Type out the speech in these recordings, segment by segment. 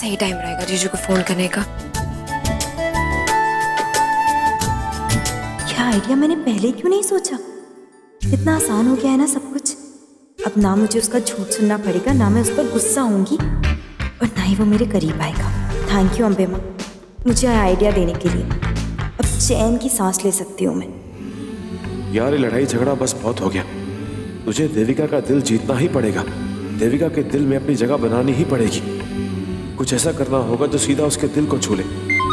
सही टाइम रहेगा जीजू को फोन करने का। क्या आइडिया मैंने पहले क्यों नहीं सोचा। इतना आसान हो गया है ना सब कुछ। अब ना मुझे उसका झूठ सुनना पड़ेगा, ना मैं उस पर गुस्सा होंगी और ना ही वो मेरे करीब आएगा। थैंक यू अम्बे माँ, मुझे आइडिया देने के लिए। अब चैन की सांस ले सकती हूँ मैं। यार ये लड़ाई झगड़ा बस बहुत हो गया। तुझे देविका का दिल जीतना ही पड़ेगा। देविका के दिल में अपनी जगह बनानी ही पड़ेगी। कुछ ऐसा करना होगा जो सीधा उसके दिल को छू ले।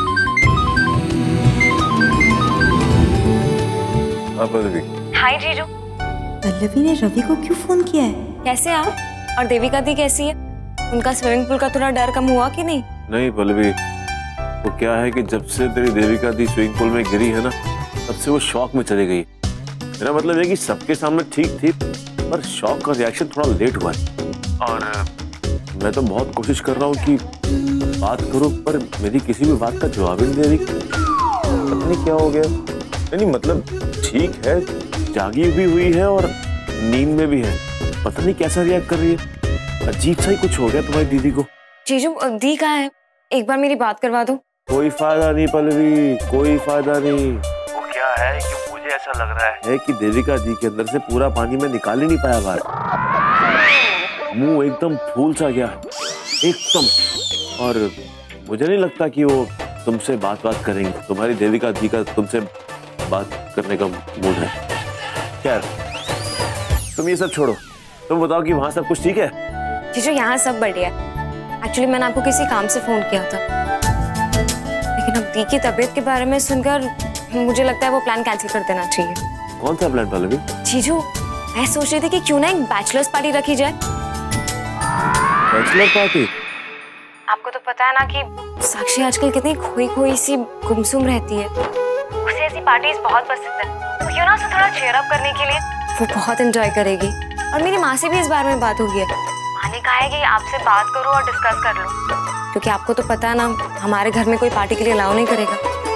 पल्लवी। हाय जीजू। पल्लवी ने रवि को क्यों फोन किया है? कैसे आप? और देविका दी कैसी है? उनका स्विमिंग पूल का थोड़ा डर कम हुआ कि नहीं? नहीं पल्लवी, वो क्या है कि जब से तेरी देविका दी स्विमिंग पूल में गिरी है ना, तब से वो शॉक में चली गई। मेरा मतलब है कि सबके सामने ठीक थी, पर शॉक का रिएक्शन थोड़ा लेट हुआ है। और मैं तो बहुत कोशिश कर रहा हूँ कि बात करूँ, पर मेरी किसी भी बात का जवाब ही नहीं दे रही। पता नहीं क्या हो गया। नहीं मतलब ठीक है, जागी भी हुई है और नींद में भी है। पता नहीं कैसा रिएक्ट कर रही है। अजीब सा ही कुछ हो गया तुम्हारी दीदी को। जीजू दी कहाँ है? एक बार मेरी बात करवा दो। कोई फायदा नहीं पल्लवी, कोई फायदा नहीं। वो क्या है कि मुझे ऐसा लग रहा है कि देविका दी के अंदर से पूरा पानी में निकाल ही नहीं पाया बाहर। मुंह एकदम फूल सा गया एकदम। और मुझे नहीं लगता कि वो तुमसे बात करेंगे। तुम्हारी देविका दी का तुमसे बात करने का मूड है। खैर तुम ये सब छोड़ो, तुम बताओ कि वहाँ सब कुछ ठीक है? जीजू यहाँ सब बढ़िया है। एक्चुअली मैंने आपको किसी काम से फोन किया था, लेकिन अब दी की तबीयत के बारे में सुनकर मुझे लगता है वो प्लान कैंसिल कर देना चाहिए। कौन सा प्लान पल्लवी? जीजू मैं सोच रही थी कि क्यों ना एक बैचलर्स पार्टी रखी जाए। Bachelor party? आपको तो पता है ना कि साक्षी आजकल कितनी खोई खोई सी गुमसुम रहती है। उसे ऐसी पार्टीज बहुत पसंद है, तो क्यों ना उसे थोड़ा चीयर अप करने के लिए वो बहुत एंजॉय करेगी। और मेरी माँ से भी इस बारे में बात हुई है। माँ ने कहा है कि आपसे बात करो और डिस्कस कर लो, क्योंकि आपको तो पता है ना हमारे घर में कोई पार्टी के लिए अलाउ नहीं करेगा।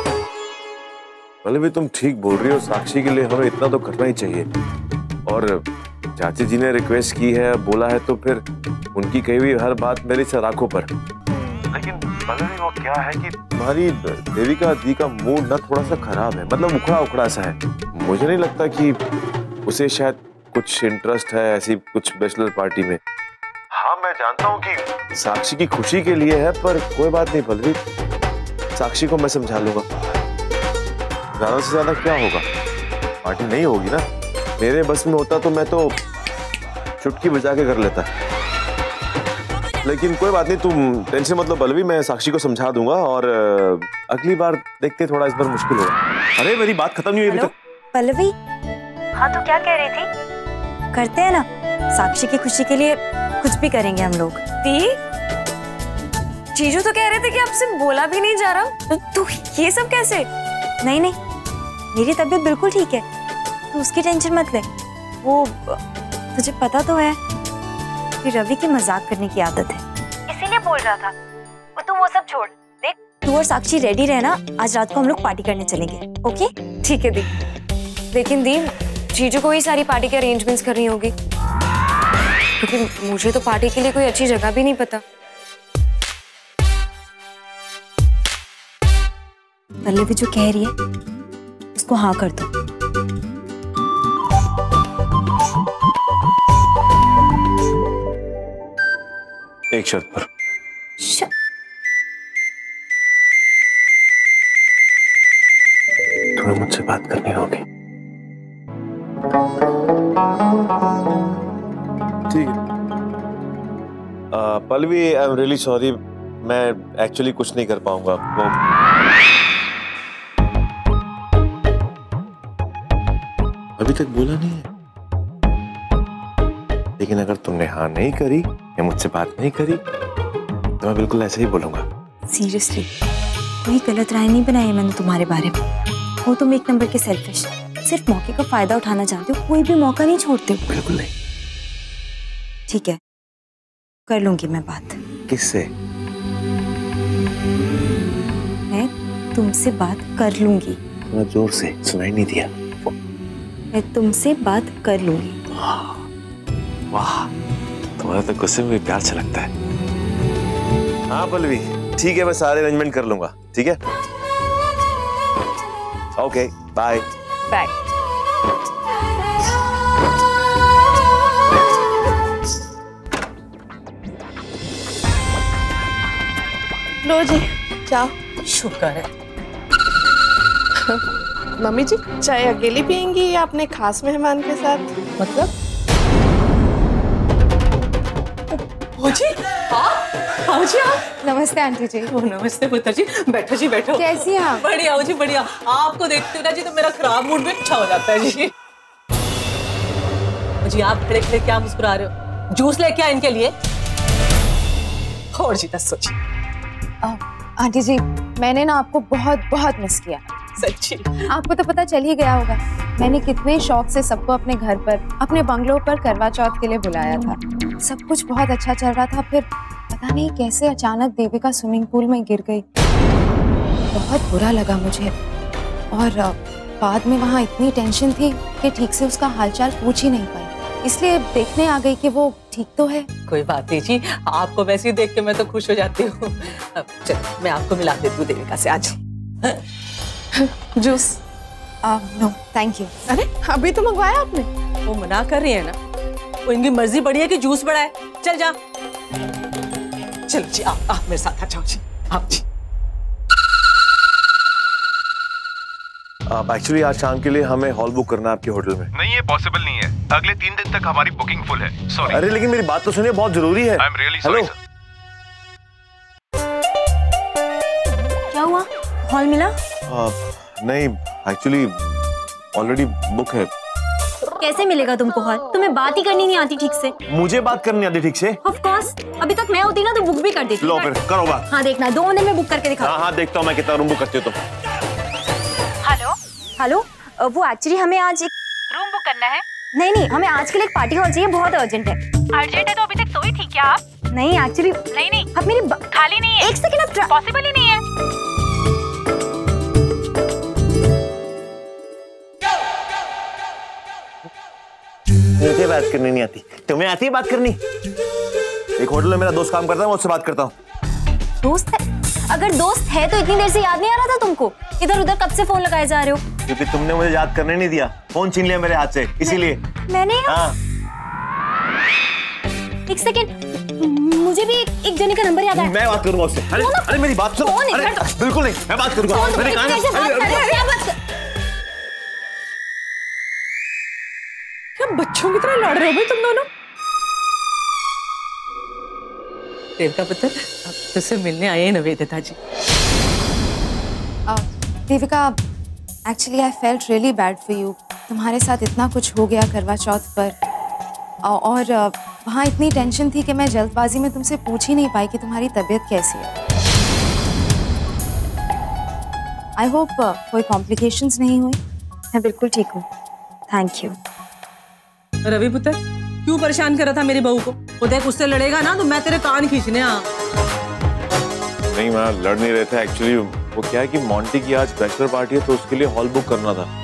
पल्लवी तुम ठीक बोल रही हो, साक्षी के लिए हमें इतना तो करना ही चाहिए। और चाची जी ने रिक्वेस्ट की है, बोला है, तो फिर उनकी कही हुई हर बात मेरी सर आंखों पर। लेकिन पल्लवी वो क्या है कि तुम्हारी देविका दी का मूड ना थोड़ा सा खराब है, मतलब उखड़ा उखड़ा सा है। मुझे नहीं लगता कि उसे शायद कुछ इंटरेस्ट है ऐसी कुछ बैचलर पार्टी में। हाँ मैं जानता हूँ कि साक्षी की खुशी के लिए है, पर कोई बात नहीं पल्लवी, साक्षी को मैं समझा लूंगा। ज्यादा से ज्यादा क्या होगा, पार्टी नहीं होगी ना। मेरे बस में होता तो मैं तो चुटकी बजा के कर लेता, लेकिन कोई बात नहीं, तुम टेंशन मत लो पल्लवी, मैं साक्षी को समझा दूंगा और अगली बार देखते, थोड़ा इस बार मुश्किल होगा। अरे मेरी बात खत्म नहीं हुई अभी तक। पल्लवी, हाँ तो क्या कह रही थी? करते हैं ना, साक्षी की खुशी के लिए कुछ भी करेंगे हम लोग। दी जीजू तो कह रहे थे कि आपसे बोला भी नहीं जा रहा, तो ये सब कैसे? नहीं नहीं, मेरी तबीयत बिल्कुल ठीक है, तो उसकी टेंशन मत ले। वो तुझे पता तो है कि रवि की मजाक करने की आदत है, इसीलिए बोल रहा था। और तू वो सब छोड़, देख तू और साक्षी रेडी रहना, आज रात को हम लोग पार्टी करने चलेंगे। ओके ठीक है दी। लेकिन दी जीजू को ही सारी पार्टी के अरेंजमेंट्स करनी होगी, क्योंकि मुझे तो पार्टी के लिए कोई अच्छी जगह भी नहीं पता। पल्लवी जो कह रही है उसको हाँ कर दो। एक शर्त पर। तुम्हें मुझसे बात करनी होगी। ठीक है Pallavi, I am really sorry, मैं एक्चुअली कुछ नहीं कर पाऊंगा। वो अभी तक बोला नहीं है, लेकिन अगर तुमने हाँ नहीं करी या मुझसे बात नहीं करी तो मैं बिल्कुल ऐसे ही बोलूंगा। सीरियसली कोई गलत राय नहीं बनाई है मैंने तुम्हारे बारे में। हो तुम एक नंबर के सेल्फिश, सिर्फ मौके का फायदा उठाना चाहते हो, कोई भी मौका नहीं छोड़ते हो। बिल्कुल नहीं। ठीक है, कर लूंगी मैं बात। किससे? मैं तुमसे बात कर लूंगी। थोड़ा जोर से, सुनाई नहीं दिया। मैं तुमसे बात कर लूंगी। वाह, तुम्हारा तो गुस्से में भी प्यार छलकता है। हाँ पल्लवी, ठीक है, मैं सारे अरेंजमेंट कर लूंगा। ठीक है, ओके, बाय बाय। लो जी, चाय। शुक्र है। मम्मी जी, चाय अकेली पियेंगी या अपने खास मेहमान के साथ? मतलब? ओ जी, आओ जी आप। नमस्ते आंटी जी। ओ नमस्ते पुत्र जी, बैठो जी बैठो। कैसी हैं आप? बढ़िया हो जी बढ़िया। आपको देखते हो ना जी तो मेरा खराब मूड भी अच्छा हो जाता है जी। जी आप खड़े खड़े क्या मुस्कुरा रहे हो? जूस लेके आ इनके लिए। और जी दस जी। आंटी जी, मैंने ना आपको बहुत बहुत मिस किया। सच्ची? आपको तो पता चल ही गया होगा, मैंने कितने शौक से सबको अपने घर पर, अपने बंगलो पर करवा चौथ के लिए बुलाया था। सब कुछ बहुत अच्छा चल रहा था, फिर पता नहीं कैसे अचानक देविका स्विमिंग पूल में गिर गई। बहुत बुरा लगा मुझे, और बाद में वहाँ इतनी टेंशन थी कि ठीक से उसका हालचाल पूछ ही नहीं पाई, इसलिए देखने आ गई कि वो ठीक तो है। कोई बात नहीं जी, आपको वैसे ही देख के मैं तो खुश हो जाती हूँ। चल मैं आपको मिला देती हूँ देविका से। आज जूस? No thank you. अरे अभी तो मंगवाया आपने। वो मना कर रही है ना, वो इनकी मर्जी बड़ी है कि जूस बड़ा है। चल जा, चल जी आप मेरे साथ आ जाओ जी। आप जी। एक्चुअली आज शाम के लिए हमें हॉल बुक करना है आपके होटल में। नहीं, ये पॉसिबल नहीं है। अगले 3 दिन तक हमारी बुकिंग फुल है। सॉरी। अरे लेकिन मेरी बात तो सुनिए, बहुत जरूरी है। I am really sorry. क्या हुआ, हॉल मिला? नहीं, एक्चुअली ऑलरेडी बुक है। कैसे मिलेगा तुमको हॉल? तुम्हें बात ही करनी नहीं आती ठीक से। मुझे बात करनी आती ठीक से? ऑफ कोर्स, अभी तक मैं होती ना तो बुक भी कर देती। लो फिर करो बात। हाँ देखना, 2 दिन में बुक करके दिखा। हाँ देखता हूँ मैं कितना रूम बुक करती हूँ। तो हेलो, वो एक्चुअली हमें आज एक रूम बुक करना है। नहीं, हमें आज के लिए एक पार्टी हॉल चाहिए, बहुत अर्जेंट है। अर्जेंट है तो अभी तक सोई थी क्या आप? नहीं एक्चुअली नहीं अब मेरी खाली नहीं है। एक सेकंड, अब पॉसिबल ही नहीं है। मुझे बात करनी नहीं आती, तुम्हें आती है बात करनी? एक होटल में मेरा दोस्त काम करता है, मैं उससे बात करता हूँ। दोस्त है? अगर दोस्त है तो इतनी देर से याद नहीं आ रहा था तुमको? इधर उधर कब से फोन लगाए जा रहे हो? क्योंकि तुमने मुझे याद करने नहीं दिया, फोन छीन लिया मेरे हाथ से, इसीलिए। मैंने? हाँ। एक सेकंड, मुझे भी एक जने का नंबर याद आया। मैं बात करूंगा उससे। अरे मेरी बात सुनो। अरे बिल्कुल नहीं, मैं बात करूंगा। मैंने कहा ना। क्या बच्चों की तरह लड़ रहे हो भाई तुम दोनों? देविका पुत्र, अब तुझसे मिलने आए हैं Nivedita ji. Devika, actually I felt really bad for you. तुम्हारे साथ इतना कुछ हो गया करवा चौथ पर, और वहाँ इतनी टेंशन थी कि मैं जल्दबाजी में तुमसे पूछ ही नहीं पाई कि तुम्हारी तबीयत कैसी है। आई होप कोई कॉम्प्लिकेशंस नहीं हुई। मैं बिल्कुल ठीक हूँ, थैंक यू। रवि पुत्र, क्यों परेशान कर रहा था मेरी बहू को? वो देख, उससे लड़ेगा ना तो मैं तेरे कान खींचने आ। नहीं, मैं लड़ नहीं रहे थे। एक्चुअली वो क्या है कि मोंटी की आज बैचलर पार्टी है, तो उसके लिए हॉल बुक करना था,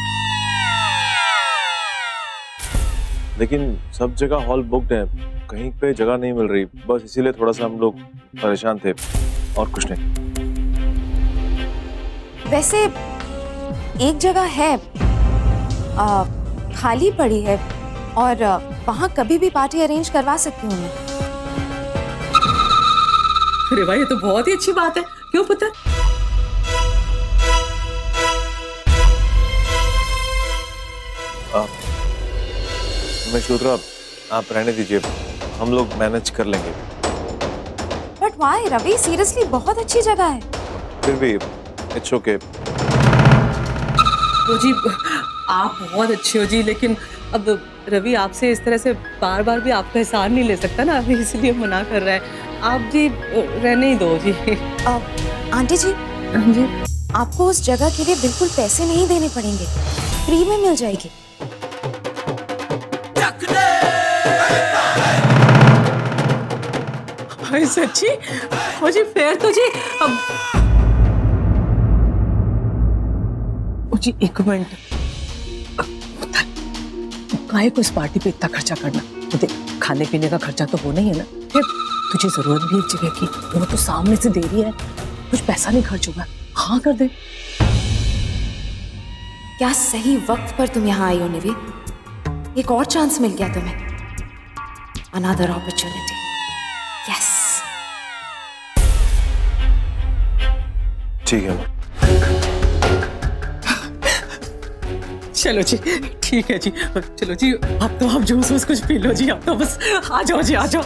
लेकिन सब जगह हॉल बुक्ड है, कहीं पे जगह नहीं मिल रही, बस इसीलिए थोड़ा सा हम लोग परेशान थे, और कुछ नहीं। वैसे एक जगह है खाली पड़ी है, और वहाँ कभी भी पार्टी अरेंज करवा सकती हूँ मैं। अरे भाई, ये तो बहुत ही अच्छी बात है। क्यों पुत्र? मशूरा, आप रहने दीजिए, हम लोग मैनेज कर लेंगे। बट व्हाई रवि, सीरियसली बहुत अच्छी जगह है। फिर भी इट्स ओके। तो जी आप बहुत अच्छे हो जी, लेकिन अब रवि आपसे इस तरह से बार बार भी आपका एहसान नहीं ले सकता ना, अभी इसलिए मना कर रहा है। आप जी रहने ही दो जी। आंटी जी, जी आपको उस जगह के लिए बिल्कुल पैसे नहीं देने पड़ेंगे, फ्री में मिल जाएगी। सच्ची? हो जी, फिर तो जी अब जी एक मिनट, काहे को इस पार्टी पे इतना खर्चा करना? तो देख, खाने पीने का खर्चा तो होना ही है ना। फिर तुझे जरूरत भी एक जगह की, वो तो सामने से दे रही है, कुछ पैसा नहीं खर्च होगा, हाँ कर दे। क्या सही वक्त पर तुम यहाँ आई हो निवी। एक और चांस मिल गया तुम्हें। Another opportunity. यस। ठीक है। चलो जी ठीक है जी, चलो जी अब तो आप जूस वूस कुछ पी लो जी, अब तो बस आ जाओ जी, आ जाओ।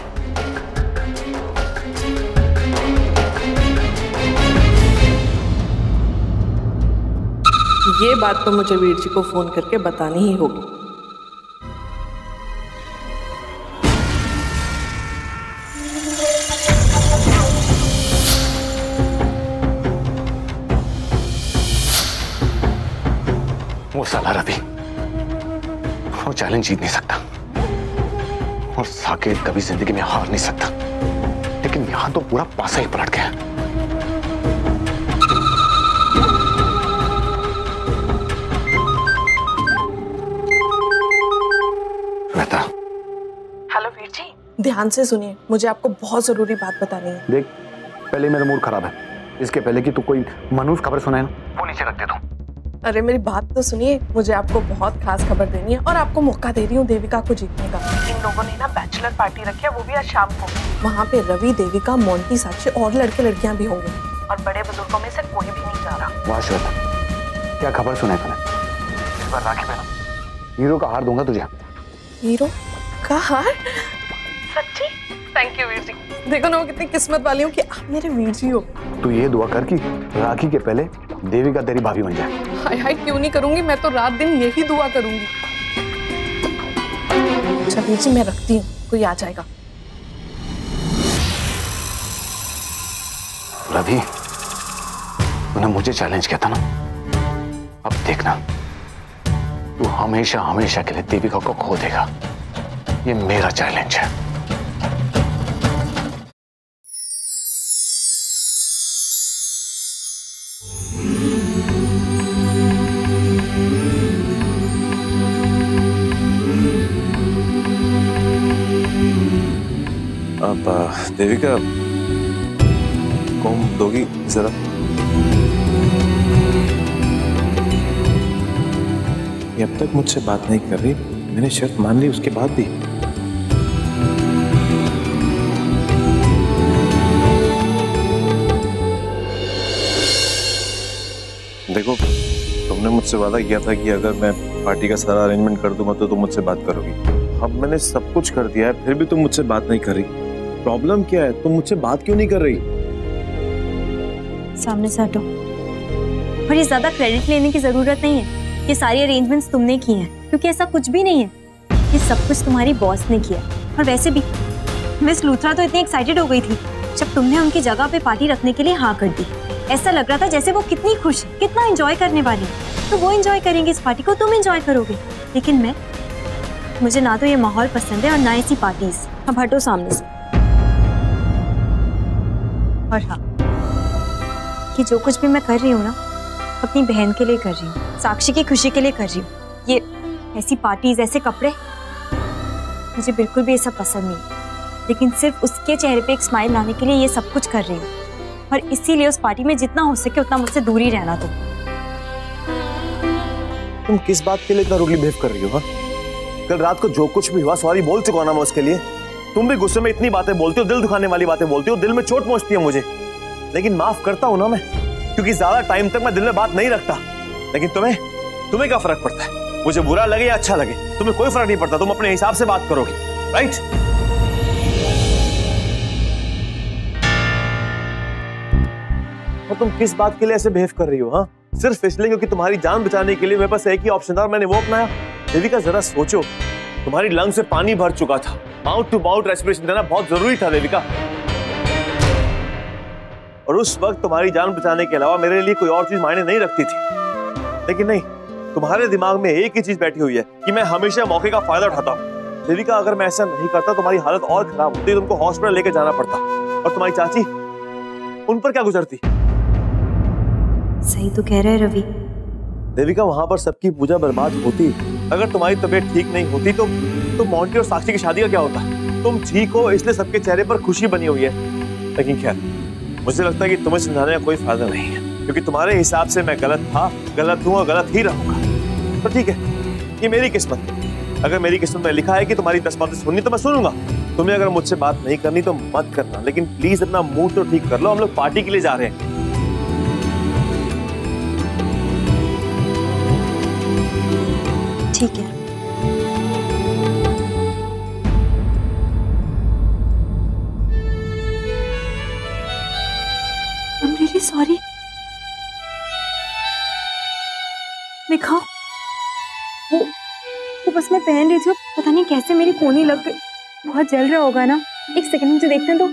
ये बात तो मुझे वीर जी को फोन करके बतानी ही होगी। वो साला रवि, वो चैलेंज जीत नहीं सकता और साकेत कभी जिंदगी में हार नहीं सकता, लेकिन यहां तो पूरा पासा ही पलट गया। हेलो वीर जी, ध्यान से सुनिए, मुझे आपको बहुत जरूरी बात बतानी है। देख, पहले मेरा मूड खराब है, इसके पहले कि तू कोई मनहूस खबर सुनाए ना, वो नीचे रख दे तू। अरे मेरी बात तो सुनिए, मुझे आपको बहुत खास खबर देनी है और आपको मौका दे रही हूँ देविका को जीतने का। इन लोगों ने ना बैचलर पार्टी रखी है, वो भी आज शाम को। वहाँ पे रवि, देविका, मोंटी, साक्षी और लड़के लड़कियाँ भी होंगे और बड़े बुजुर्गों में से कोई भी नहीं जा रहा। वाह श्वेता, क्या खबर सुनाई तूने? इस बार राखी में हीरो का हार दूंगा तुझे। हीरो का हार? सच्ची? Thank you Veer ji. देखो ना, वो कितनी किस्मत वाली हूँ कि आप मेरे वीर जी हो। तू ये दुआ कर कि राखी के पहले देविका तेरी भाभी बन जाए। हाय हाय, क्यों नहीं करूंगी, मैं तो रात दिन यही दुआ करूंगी। अच्छा वीर जी, मैं रखती हूँ, कोई आ जाएगा। रवि, तूने मुझे चैलेंज किया था ना, अब देखना तू हमेशा हमेशा के लिए देविका को खो देगा। ये मेरा चैलेंज है। अब देविका, कौन दोगी जरा? ये अब तक मुझसे बात नहीं कर रही, मैंने शर्त मान ली उसके बाद भी। देखो, तुमने मुझसे वादा किया था कि अगर मैं पार्टी का सारा अरेंजमेंट कर दूंगा तो तुम मुझसे बात करोगी। अब मैंने सब कुछ कर दिया है, फिर भी तुम मुझसे बात नहीं कर रही। प्रॉब्लम क्या है? तुम मुझसे बात क्यों नहीं कर रही? सामने से हटो। और ये ज्यादा क्रेडिट लेने की जरूरत नहीं है। ये सारी अरेंजमेंट्स तुमने की हैं, क्योंकि ऐसा कुछ भी नहीं है। ये सब कुछ तुम्हारी बॉस ने किया। और वैसे भी मिस लूथरा तो इतनी एक्साइटेड हो गई थी जब तुमने उनकी जगह पे पार्टी रखने के लिए हाँ कर दी। ऐसा लग रहा था जैसे वो कितनी खुश है, कितना एंजॉय करने वाली है। तो वो एंजॉय करेंगे इस पार्टी को, तुम एंजॉय करोगे। लेकिन मुझे ना तो ये माहौल पसंद है और ना ऐसी पार्टीज। अब हटो सामने से। और हाँ, कि जो कुछ भी मैं कर रही हूँ ना, अपनी बहन के लिए कर रही हूँ, साक्षी की खुशी के लिए कर रही हूँ। ये ऐसी पार्टीज, ऐसे कपड़े मुझे बिल्कुल भी ऐसा पसंद नहीं, लेकिन सिर्फ उसके चेहरे पे एक स्माइल लाने के लिए ये सब कुछ कर रही हूँ। और इसीलिए उस पार्टी में जितना हो सके उतना मुझसे दूर ही रहना। तुम किस बात के लिए इतना रूडली बिहेव कर रही हो? कल रात को जो कुछ भी हुआ सॉरी बोल चुका ना मैं उसके लिए। तुम भी गुस्से में इतनी बातें बोलती हो, दिल दुखाने वाली बातें बोलती हो, दिल में चोट पहुंचती है मुझे, लेकिन माफ करता हूं ना मैं, क्योंकि ज्यादा टाइम तक मैं दिल में बात नहीं रखता। लेकिन तुम्हें क्या फर्क पड़ता है? मुझे बुरा लगे या अच्छा लगे, तुम्हें कोई फर्क नहीं पड़ता। तुम अपने हिसाब से बात करोगी, राइट? और तुम किस बात के लिए ऐसे बिहेव कर रही हो? हाँ, सिर्फ इसलिए क्योंकि तुम्हारी जान बचाने के लिए मेरे पास एक ही ऑप्शन था और मैंने वो अपनाया। देविका जरा सोचो, तुम्हारी लंग्स में पानी भर चुका था, माउथ टू माउथ रेस्पिरेशन देना बहुत जरूरी था देविका। और उस वक्त तुम्हारी जान बचाने के अलावा मेरे लिए कोई और चीज मायने नहीं रखती थी। लेकिन नहीं, तुम्हारे दिमाग में एक ही चीज बैठी हुई है कि मैं हमेशा मौके का फायदा उठाता हूँ। देविका, अगर मैं ऐसा नहीं करता तुम्हारी हालत और खराब होती, तुमको हॉस्पिटल लेके जाना पड़ता और तुम्हारी चाची उन पर क्या गुजरती। सही तो कह रहे रवि। देविका, वहां पर सबकी पूजा बर्बाद होती। अगर तुम्हारी तबीयत ठीक नहीं होती तो मोंटी और साक्षी की शादी का क्या होता? तुम ठीक हो इसलिए सबके चेहरे पर खुशी बनी हुई है। लेकिन खैर, मुझे लगता है कि तुम्हें समझाने का कोई फायदा नहीं है, क्योंकि तुम्हारे हिसाब से मैं गलत था, गलत हूँ और गलत ही रहूंगा। तो ठीक है, ये मेरी किस्मत है। अगर मेरी किस्मत में लिखा है कि तुम्हारी 10 बातें सुननी तो मैं सुनूंगा। तुम्हें अगर मुझसे बात नहीं करनी तो मत करना, लेकिन प्लीज अपना मूड तो ठीक कर लो। हम लोग पार्टी के लिए जा रहे हैं। ठीक है। I'm really sorry। दिखाओ। वो बस मैं पहन रही थी, पता नहीं कैसे मेरी कोहनी लग गई। बहुत जल रहा होगा ना। एक सेकंड मुझे देखने दो।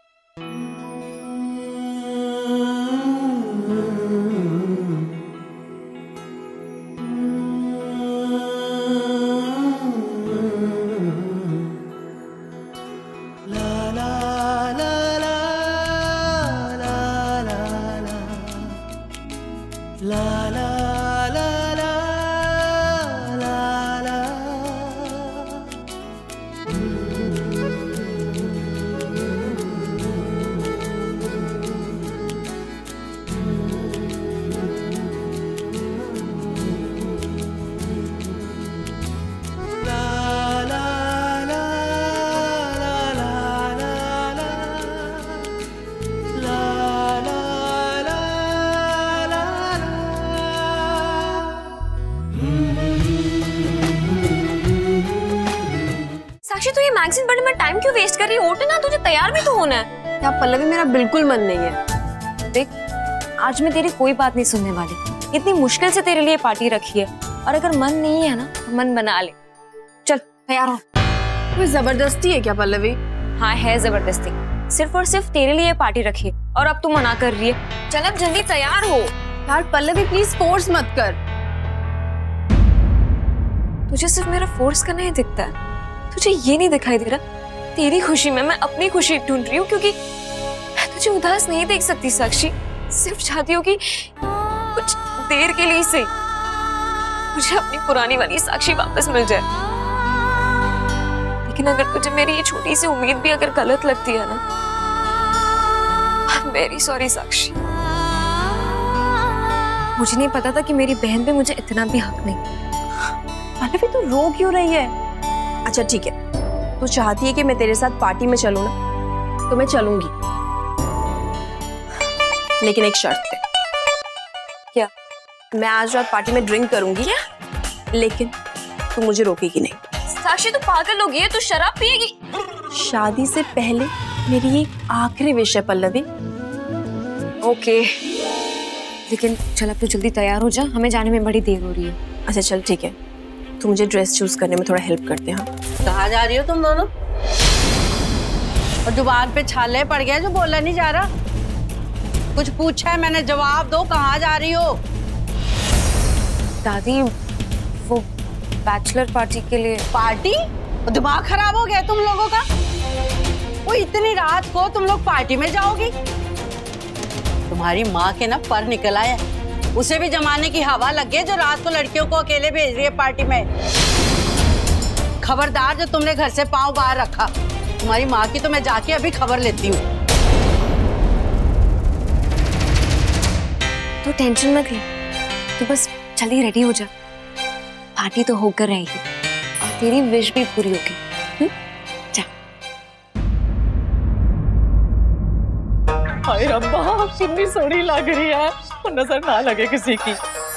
साक्षी, तू ये मैगजीन पढ़ने में टाइम क्यों वेस्ट कर रही है? उठ ना, तुझे तैयार भी तो होना है। क्या पल्लवी, मेरा बिल्कुल मन नहीं है। देख, आज मैं तेरी कोई बात नहीं सुनने वाली। इतनी मुश्किल से तेरे लिए पार्टी रखी है, और अगर मन नहीं है ना तो मन बना ले। चल तैयार हो। कोई जबरदस्ती है क्या पल्लवी? हाँ है जबरदस्ती, सिर्फ और सिर्फ तेरे लिए पार्टी रखी है और अब तू मना कर रही है। चल अब जल्दी तैयार हो। यार पल्लवी प्लीज फोर्स मत कर। तुझे सिर्फ मेरा फोर्स करना ही दिखता है, तुझे ये नहीं दिखाई दे रहा तेरी खुशी में मैं अपनी खुशी ढूंढ रही हूँ, क्योंकि मैं तुझे उदास नहीं देख सकती साक्षी। सिर्फ चाहती हूँ कि कुछ देर के लिए सही मुझे अपनी पुरानी वाली साक्षी वापस मिल जाए। लेकिन अगर तुझे मेरी ये छोटी सी उम्मीद भी अगर गलत लगती है ना, I am very sorry Sakshi. मुझे नहीं पता था कि मेरी बहन पे मुझे इतना भी हक नहीं। पल्लवी तू रो क्यों रही है? अच्छा ठीक है, तू चाहती है कि मैं तेरे साथ पार्टी में चलूं ना, तो मैं चलूंगी, लेकिन एक शर्त पे। क्या? मैं आज रात पार्टी में ड्रिंक करूंगी। क्या? लेकिन तू मुझे रोकेगी नहीं। साक्षी तू पागल हो गई है, तू शराब पिएगी? शादी से पहले मेरी ये आखिरी विश है पल्लवी। ओके, लेकिन चल अब तू जल्दी तैयार हो जा, हमें जाने में बड़ी देर हो रही है। अच्छा चल ठीक है, तू मुझे ड्रेस चूज करने में थोड़ा हेल्प करते हैं। कहाँ जा रही हो तुम दोनों? और जुबान पे छाले पड़ गया जो बोला नहीं जा रहा। कुछ पूछा है मैंने, जवाब दो, कहाँ जा रही हो? दादी वो बैचलर पार्टी के लिए। पार्टी? दिमाग खराब हो गया तुम लोगों का? वो इतनी रात को तुम लोग पार्टी में जाओगी? तुम्हारी माँ के ना पर निकल आया, उसे भी जमाने की हवा लग गई जो रात को लड़कियों को अकेले भेज रही है पार्टी में। खबरदार जो तुमने घर से पांव बाहर रखा। तुम्हारी माँ की तो मैं जाके अभी खबर लेती हूँ। तो टेंशन मत ले, तू बस जल्दी रेडी हो जा, पार्टी तो होकर रहेगी और तेरी विश भी पूरी होगी। जा। हाय रब्बा, कितनी सोहनी लग रही है, नजर ना लगे किसी की।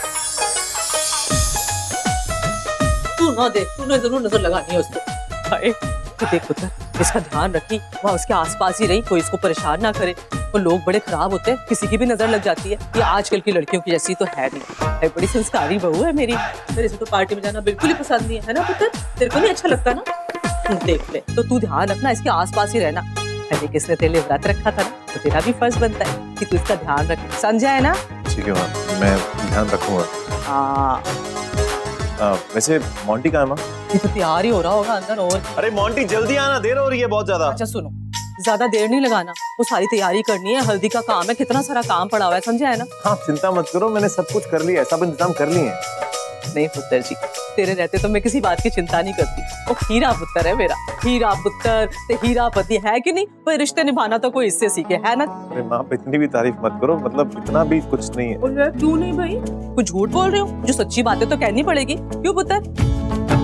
तू ना देख, तूने जरूर नजर लगानी है उसको। हाय तो देख पुत्र, इसका ध्यान रखी, वहाँ उसके आसपास ही रही, कोई इसको परेशान ना करे। वो लोग बड़े खराब होते हैं, किसी की भी नजर लग जाती है। ये आजकल की लड़कियों की जैसी तो है नहीं। बड़ी संस्कारी बहू है मेरी, तेरे से तो पार्टी में जाना बिल्कुल ही पसंद नहीं है ना पुत्र? तेरे को नहीं अच्छा लगता ना? देख ले, तो तू ध्यान रखना, इसके आसपास ही रहना। पहले किसने तेरे लिए व्रत रखा था ना, तो तेरा भी फर्ज बनता है कि तू इसका ध्यान रखे, समझा है ना? ठीक है माँ, मैं ध्यान रखूंगा। हाँ। वैसे मोंटी कहाँ है माँ? ये तो तैयार ही हो रहा होगा अंदर। और अरे मोंटी जल्दी आना, देर हो रही है बहुत ज्यादा। अच्छा सुनो, ज्यादा देर नहीं लगाना, वो सारी तैयारी करनी है, हल्दी का काम है, कितना सारा काम पड़ा हुआ है, समझा है ना? हाँ चिंता मत करो, मैंने सब कुछ कर लिया है, सब इंतजाम कर लिए हैं। नहीं पुत्र जी, तेरे रहते तो मैं किसी बात की चिंता नहीं करती। वो हीरा पुत्र है मेरा, हीरा पुत्र ते हीरा पति है कि नहीं। कोई रिश्ते निभाना तो कोई इससे सीखे, है ना? अरे माँ, इतनी भी तारीफ मत करो, मतलब इतना भी कुछ नहीं है। क्यों नहीं भाई, कुछ झूठ बोल रहे हो? जो सच्ची बातें तो कहनी पड़ेगी, क्यों पुत्र?